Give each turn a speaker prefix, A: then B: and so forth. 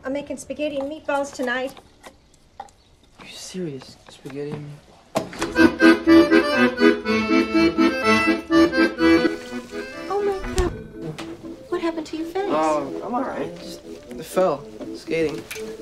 A: I'm making spaghetti and meatballs tonight.
B: Are you serious? Spaghetti and
A: Oh my God. What happened to your face?
B: Oh, I'm alright. Just I fell skating.